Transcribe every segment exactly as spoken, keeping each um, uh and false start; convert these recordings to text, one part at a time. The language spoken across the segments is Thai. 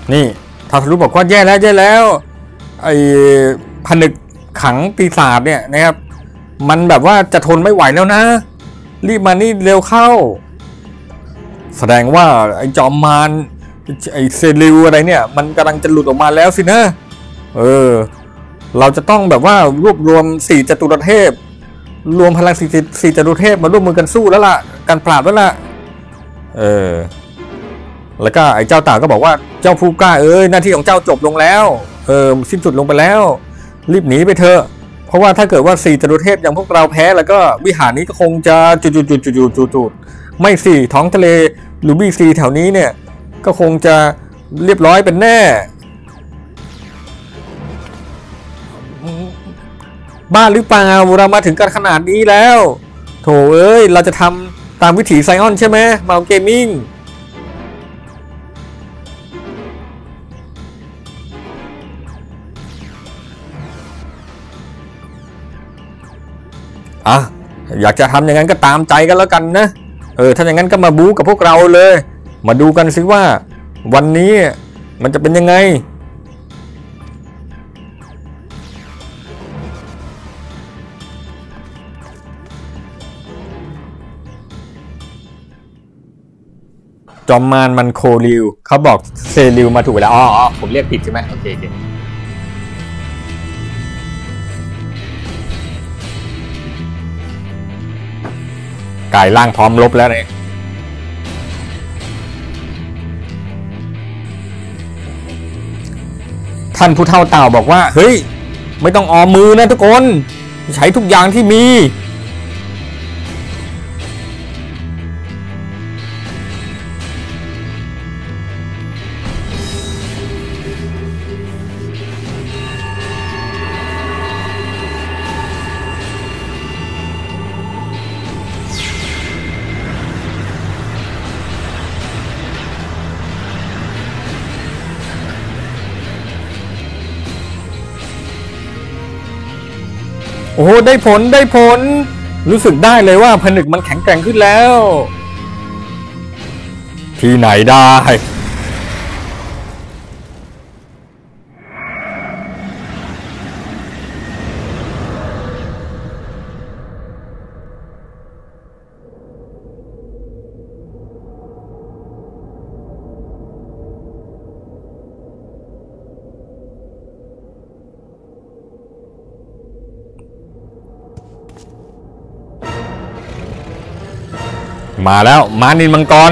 นี่ทาทารุบอกว่าแย่แล้วแย่แล้วไอ้ผนึกขังปีศาจเนี่ยนะครับมันแบบว่าจะทนไม่ไหวแล้วนะรีบมานี่เร็วเข้าแสดงว่าไอ้จอมมารไอ้เซริวอะไรเนี่ยมันกำลังจะหลุดออกมาแล้วสินะเออเราจะต้องแบบว่ารวบรวมสี่จตุรเทพรวมพลังสี่สี่จตุรเทพมาร่วมมือกันสู้แล้วล่ะการปราบแล้วล่ะเออแล้วก็ไอ้เจ้าต่างก็บอกว่าเจ้าผู้กล้าเอ้ยหน้าที่ของเจ้าจบลงแล้วเออสิ้นสุดลงไปแล้วรีบหนีไปเถอะเพราะว่าถ้าเกิดว่าสี่จตุรเทพอย่างพวกเราแพ้แล้วก็วิหารนี้ก็คงจะจุดจุดจุดจุดจุดจุดจุดไม่สิท้องทะเลหรือบีซีแถวนี้เนี่ยก็คงจะเรียบร้อยเป็นแน่บ้าหรือเปล่าเรามาถึงกันขนาดนี้แล้วโถเอ้ยเราจะทำตามวิถีไซออนใช่ไหมเมาเกมมิ่งอ่ะอยากจะทำอย่างนั้นก็ตามใจกันแล้วกันนะเออถ้าอย่างนั้นก็มาบู๊กับพวกเราเลยมาดูกันสิว่าวันนี้มันจะเป็นยังไงจอมมารมันโคริวเขาบอกเซริวมาถูกแล้วอ๋อผมเรียกผิดใช่ไหมโอเคโอเคกายร่างพร้อมลบแล้วเนี่ยท่านผู้เฒ่าเต่าบอกว่าเฮ้ยไม่ต้องออมมือนะทุกคนใช้ทุกอย่างที่มีโอ้ได้ผลได้ผลรู้สึกได้เลยว่าผนึกมันแข็งแกร่งขึ้นแล้วที่ไหนได้มาแล้วมานินมังกร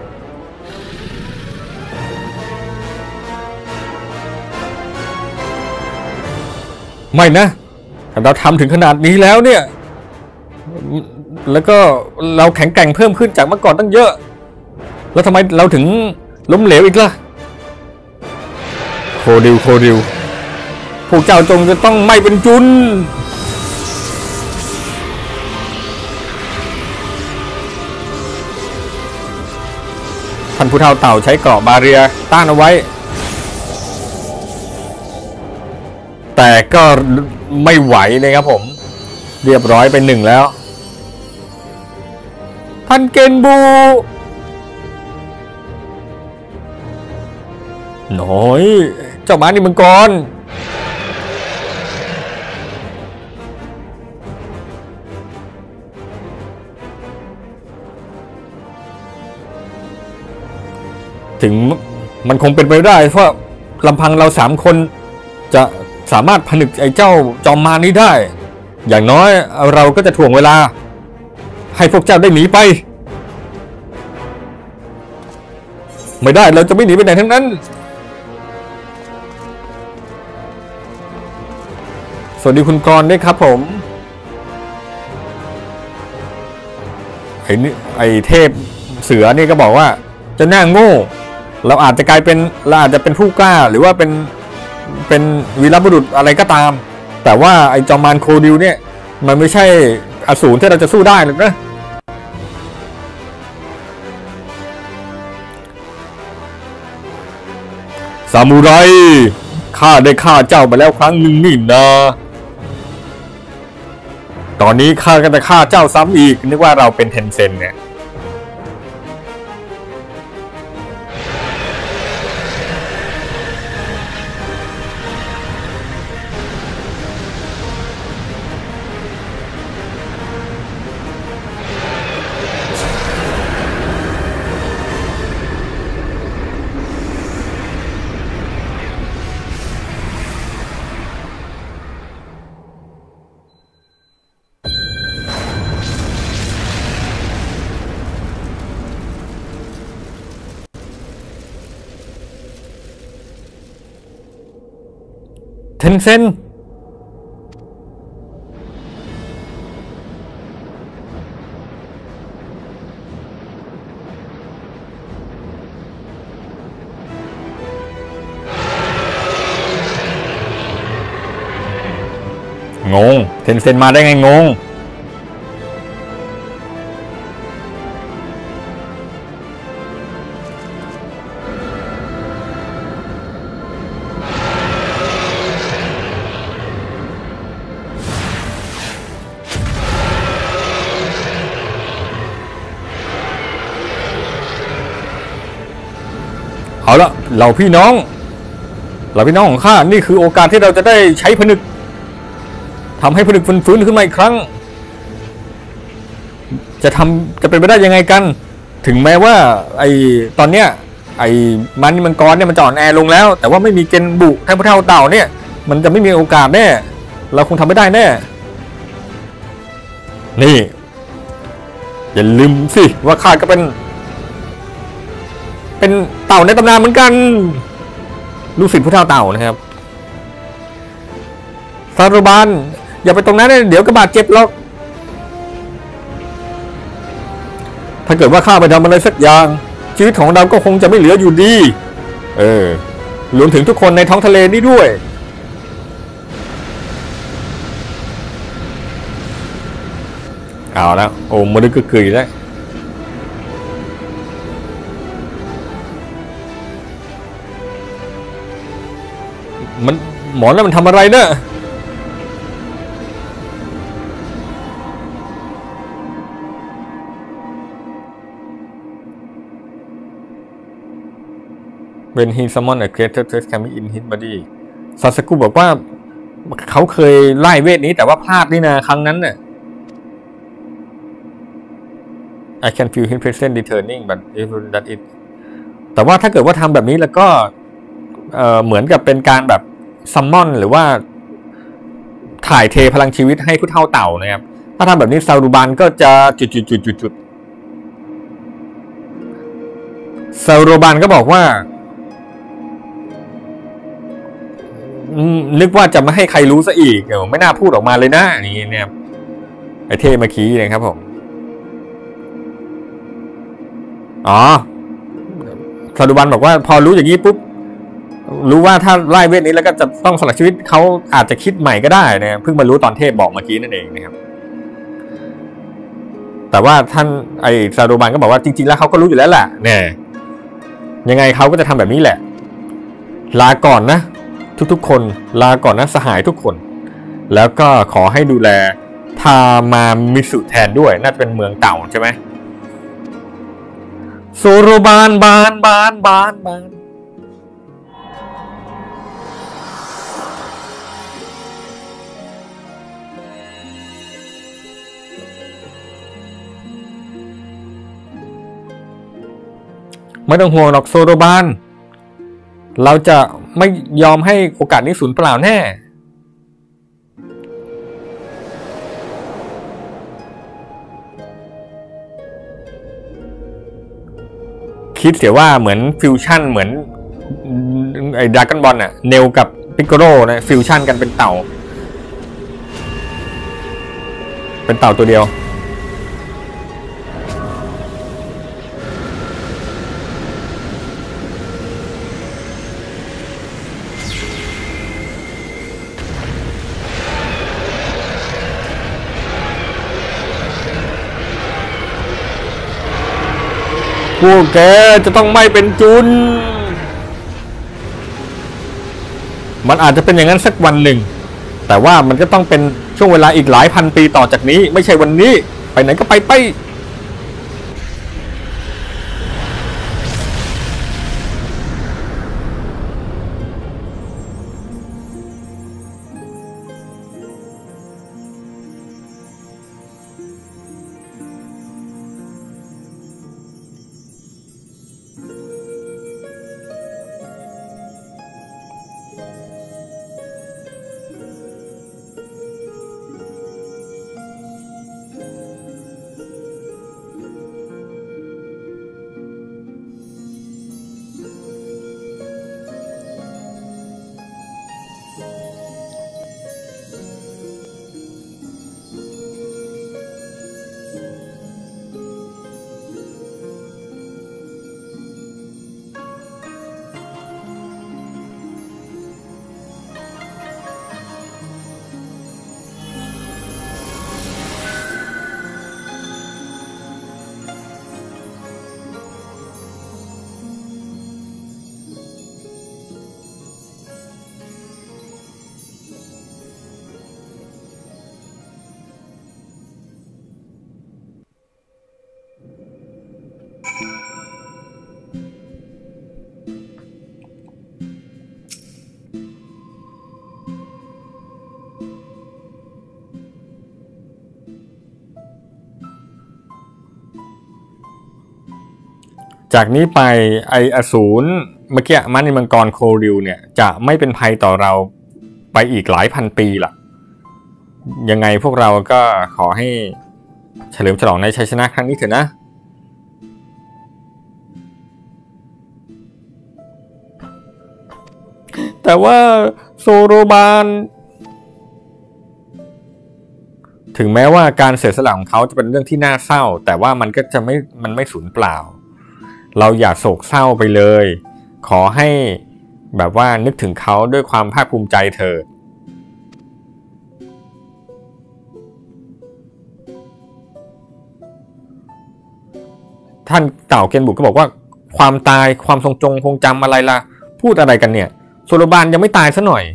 ไม่นะถ้าเราทำถึงขนาดนี้แล้วเนี่ยแล้วก็เราแข็งแกร่งเพิ่มขึ้นจากเมื่อก่อนตั้งเยอะแล้วทำไมเราถึงล้มเหลวอีกล่ะโคดิวโคดิวพวกเจ้าจงจะต้องไม่เป็นจุนท่านผู้เฒ่าเต่าใช้เกราะบาเรียต้านเอาไว้แต่ก็ไม่ไหวเลยครับผมเรียบร้อยไปหนึ่งแล้วท่านเกนบูหน่อยเจ้าม้านี่มังกรถึงมันคงเป็นไปได้เพราะลำพังเราสามคนจะสามารถผนึกไอ้เจ้าจอมมารนี้ได้อย่างน้อยเราก็จะถ่วงเวลาให้พวกเจ้าได้หนีไปไม่ได้เราจะไม่หนีไปไหนทั้งนั้นสวัสดีคุณกรณ์ด้วยครับผมไอ้นี่ไอ้เทพเสือนี่ก็บอกว่าจะน่าโง่เราอาจจะกลายเป็นเราอาจจะเป็นผู้กล้าหรือว่าเป็นเป็นวีรบุรุษอะไรก็ตามแต่ว่าไอ้จอมมารโคดิวเนี่ยมันไม่ใช่อสูรที่เราจะสู้ได้หรอกนะซามูไรข้าได้ฆ่าเจ้าไปแล้วครั้งหนึ่งนี่นะตอนนี้ข้าก็จะฆ่าเจ้าซ้ำอีกนึกว่าเราเป็นเทนเซ็นเนี่ยเทนเซนงงเทนเซนมาได้ไงงงเอาละเหล่าพี่น้องเหล่าพี่น้องของข้านี่คือโอกาสที่เราจะได้ใช้ผนึกทำให้ผนึกฟื้นขึ้นมาอีกครั้งจะทำจะเป็นไปได้ยังไงกันถึงแม้ว่าไอตอนเนี้ยไอมันมังกรเนี่ยมันจะอ่อนแอลงแล้วแต่ว่าไม่มีเกนบุแท่งพระเท่าเต่าเนี่ยมันจะไม่มีโอกาสแน่เราคงทำไม่ได้แน่นี่อย่าลืมสิว่าข้าก็เป็นเป็นเต่าในตำนานเหมือนกันลูกศิษย์ผู้เท่าเต่านะครับซารูบานอย่าไปตรงนั้นเดี๋ยวก็บาดเจ็บหรอกถ้าเกิดว่าข้าไปทำอะไรสักอย่างชีวิตของเราก็คงจะไม่เหลืออยู่ดีเออรวมถึงทุกคนในท้องทะเลนี่ด้วยเอาแล้วโอ้มันก็เกยแล้วมันหมอนแล้วมันทำอะไรเนอะWhen he summoned a greater threat coming in his body ซาสึกุบอกว่าเขาเคยไล่เวทนี้แต่ว่าพลาดนี่นะครั้งนั้นน่ะ I can feel his presence returning but if that it แต่ว่าถ้าเกิดว่าทำแบบนี้แล้วก็เอ่อเหมือนกับเป็นการแบบซัมมอนหรือว่าถ่ายเทพลังชีวิตให้ผู้เฒ่าเต่านะครับถ้าทำแบบนี้ซารูบานก็จะจุดๆๆซารูบานก็บอกว่านึกว่าจะไม่ให้ใครรู้ซะอีกไม่น่าพูดออกมาเลยนะนี่เนี่ยไอเทมาคีนะครับผมอ๋อซารูบานบอกว่าพอรู้อย่างนี้ปุ๊บรู้ว่าถ้าไล่เวทนี้แล้วก็จะต้องสละชีวิตเขาอาจจะคิดใหม่ก็ได้นะเพิ่งมารู้ตอนเทพบอกเมื่อกี้นั่นเองนะครับแต่ว่าท่านไอซารูบานก็บอกว่าจริงๆแล้วเขาก็รู้อยู่แล้วแหละเนี่ยยังไงเขาก็จะทำแบบนี้แหละลาก่อนนะทุกๆคนลาก่อนนะสหายทุกคนแล้วก็ขอให้ดูแลทามามิสุแทนด้วยน่าจะเป็นเมืองเต่าใช่ไหมโซโรบานบานบานบานบานไม่ต้องห่วงหรอกโซโรบานเราจะไม่ยอมให้โอกาสนี้สูญเปล่าแน่คิดเสียว่าเหมือนฟิวชั่นเหมือนไอ้ดราก้อนบอลน่ะเนลกับปิกโกโรนะฟิวชั่นกันเป็นเต่าเป็นเต่าตัวเดียวพวกแกจะต้องไม่เป็นจุนมันอาจจะเป็นอย่างนั้นสักวันหนึ่งแต่ว่ามันก็ต้องเป็นช่วงเวลาอีกหลายพันปีต่อจากนี้ไม่ใช่วันนี้ไปไหนก็ไปไปจากนี้ไปไออสูรเมื่อกี้มันในมังกรโคริวเนี่ยจะไม่เป็นภัยต่อเราไปอีกหลายพันปีล่ะยังไงพวกเราก็ขอให้เฉลิมฉลองในชัยชนะครั้งนี้เถอะนะแต่ว่าโซโรบานถึงแม้ว่าการเสียสละของเขาจะเป็นเรื่องที่น่าเศร้าแต่ว่ามันก็จะไม่มันไม่สูญเปล่าเราอย่าโศกเศร้าไปเลยขอให้แบบว่านึกถึงเขาด้วยความภาคภูมิใจเถิดท่านเต่าเกียนบุกก็บอกว่าความตายความทรงจงคงจำอะไรล่ะพูดอะไรกันเนี่ยโซโลบานยังไม่ตายซะหน่อย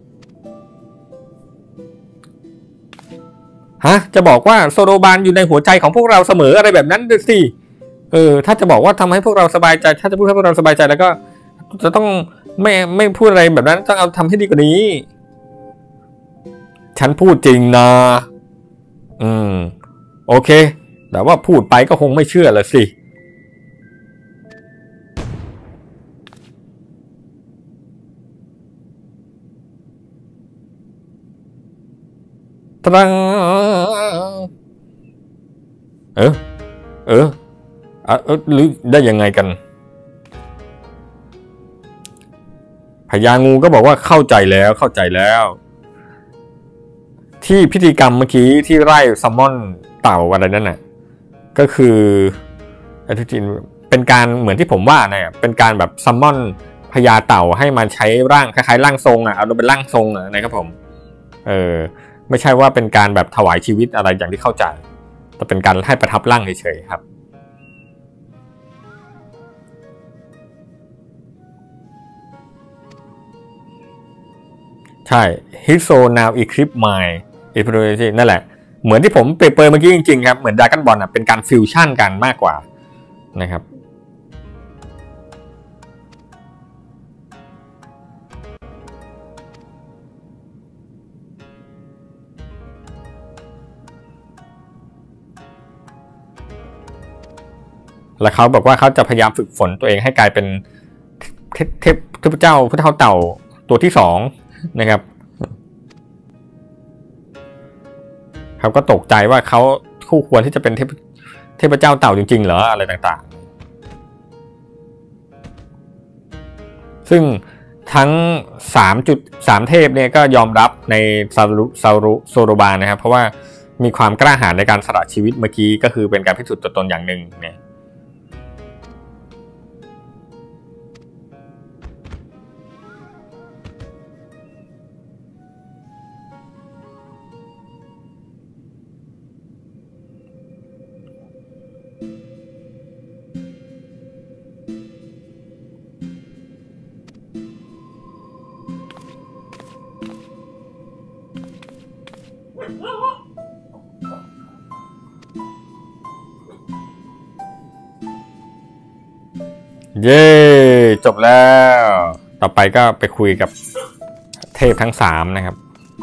ฮะจะบอกว่าโซโลบานอยู่ในหัวใจของพวกเราเสมออะไรแบบนั้นด้วยสิเออถ้าจะบอกว่าทำให้พวกเราสบายใจถ้าจะพูดให้พวกเราสบายใจแล้วก็จะต้องไม่ไม่พูดอะไรแบบนั้นต้องเอาทำให้ดีกว่านี้ฉันพูดจริงนะอืมโอเคแต่ว่าพูดไปก็คงไม่เชื่อละสิตรังเออเออเออหรือได้ยังไงกันพญางูก็บอกว่าเข้าใจแล้วเข้าใจแล้วที่พิธีกรรมเมื่อกี้ที่ไล่ซัมมอนเต่าอะไรนั่นน่ะก็คือที่จริงเป็นการเหมือนที่ผมว่าเนี่ยเป็นการแบบซัมมอนพญาเต่าให้มาใช้ร่างคล้ายๆร่างทรงอ่ะเอาเป็นร่างทรงอ่ะนะครับผมเออไม่ใช่ว่าเป็นการแบบถวายชีวิตอะไรอย่างที่เข้าใจแต่เป็นการให้ประทับร่างเฉยๆครับใช่ Hiso now equip my ability นั่นแหละเหมือนที่ผมเปรยๆเมื่อกี้จริงๆครับเหมือนดราก้อนบอลอ่ะเป็นการฟิวชั่นกันมากกว่านะครับแล้วเขาบอกว่าเขาจะพยายามฝึกฝนตัวเองให้กลายเป็นเทพเทพเทพเจ้าพระเท่าเต่าตัวที่สองนะครับเขาก็ตกใจว่าเขาคู่ควรที่จะเป็นเทพเทพเจ้าเต่าจริงๆเหรออะไรต่างๆซึ่งทั้ง สามจุดสาม เทพเนี่ยก็ยอมรับในซารุซารุโซโรบานนะครับเพราะว่ามีความกล้าหาญในการสละชีวิตเมื่อกี้ก็คือเป็นการพิสูจน์ตัวตนอย่างหนึ่งเนี่ยเย้จบแล้วต่อไปก็ไปคุยกับเทพทั้งสามนะครับ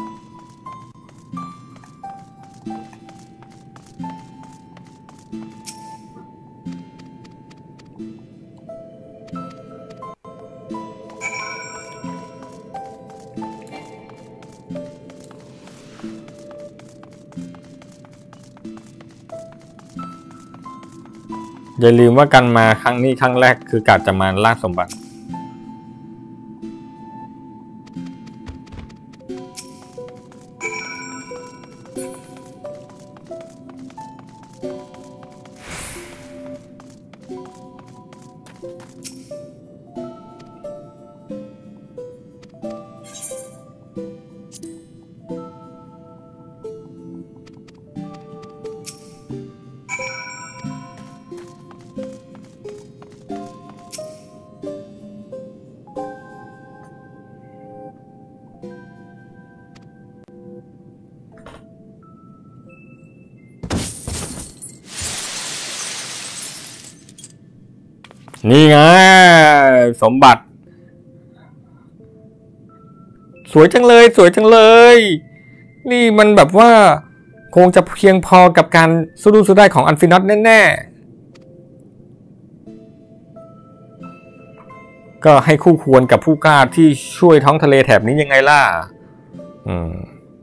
อย่าลืมว่าการมาครั้งนี้ครั้งแรกคือกะจะมาล่าสมบัตินี่ไงสมบัติสวยจังเลยสวยจังเลยนี่มันแบบว่าคงจะเพียงพอกับการสู้ดูสู้ได้ของอันฟินอตแน่ๆก็ให้คู่ควรกับผู้กล้าที่ช่วยท้องทะเลแถบนี้ยังไงล่ะอืม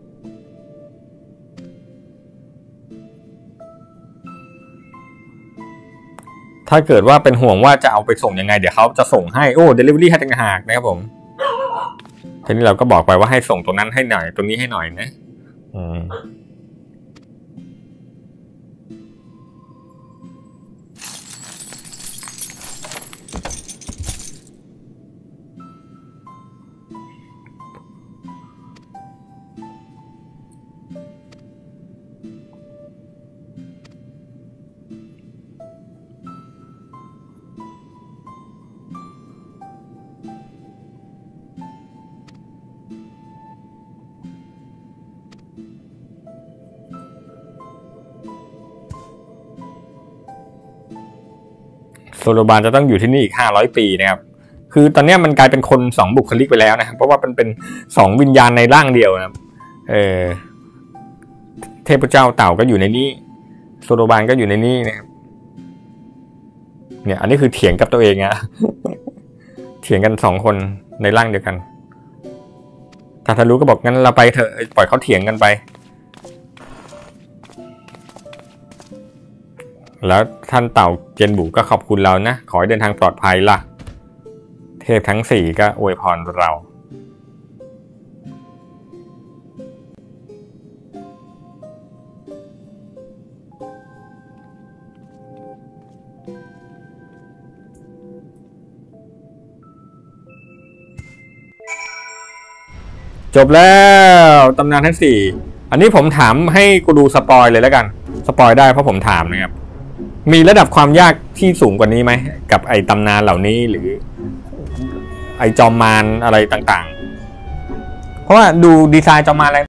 ถ้าเกิดว่าเป็นห่วงว่าจะเอาไปส่งยังไงเดี๋ยวเขาจะส่งให้โอ้เดลิเวอรี่ให้ต่างหากนะครับผมทีนี้เราก็บอกไปว่าให้ส่งตรงนั้นให้หน่อยตรงนี้ให้หน่อยนะอืมโซโลบานจะต้องอยู่ที่นี่อีกห้าร้อยปีนะครับคือตอนนี้มันกลายเป็นคนสองบุคลิกไปแล้วนะครับเพราะว่ามันเป็นสองวิญญาณในร่างเดียวนะครับเออเทพเจ้าเต่าก็อยู่ในนี้โซโลบานก็อยู่ในนี้นะครับเนี่ยอันนี้คือเถียงกับตัวเองอะเถียงกันสองคนในร่างเดียวกันถ้าทะลุก็บอกงั้นเราไปเถอะปล่อยเขาเถียงกันไปแล้วท่านเต่าเจนบุก็ขอบคุณเรานะขอให้เดินทางปลอดภัยล่ะเทพทั้งสี่ก็อวยพรเราจบแล้วตำนานทั้งสี่อันนี้ผมถามให้กูดูสปอยเลยแล้วกันสปอยได้เพราะผมถามนะครับมีระดับความยากที่สูงกว่านี้ไหมกับไอ้ตำนานเหล่านี้หรือไอ้จอมมารอะไรต่างๆเพราะว่าดูดีไซน์จอมมารอะไร